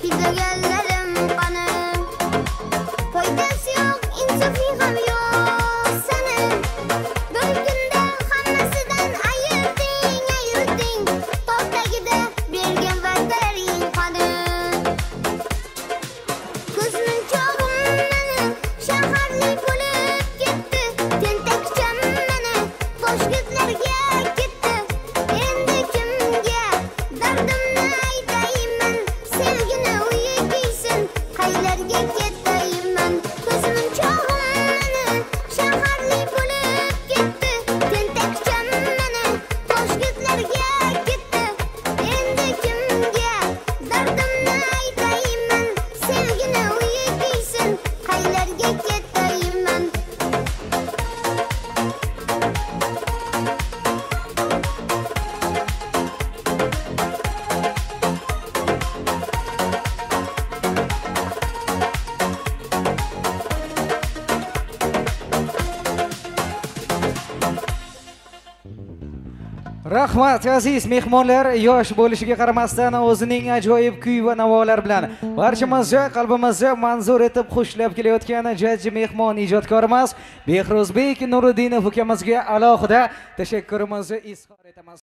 Fidoganlarim qani, foydasi yo'q, insofi ham yo'q sani. Bir kunda hammasidan ayırding, tog' tagida bergan va'dalaring qani. Ko'zning chog'im meni shaharli bo'lib ketdi, tentakcham meni Toshkentlarga ketdi. Endi kimga dardimni aytayman, sevgini uyigiysin, qaylarga ketayman. Ko'zning chog'im meni shaharli bo'lib ketdi, tentakcham meni Toshkentlarga ketdi. Endi kimga dardimni aytayman, sevgini uyigiysin, qaylarga ketayman. Rahmat aziz mehmonlar, yosh bo'lishiga qaramasdan o'zining ajoyib kuy va navolar bilan barchamizga qalbimizga manzur etib xushlab kelayotgan jajji mehmon ijodkorimiz Behruzbek Nuriddinov ukamizga alohida tashakkurimizni izhor etamiz.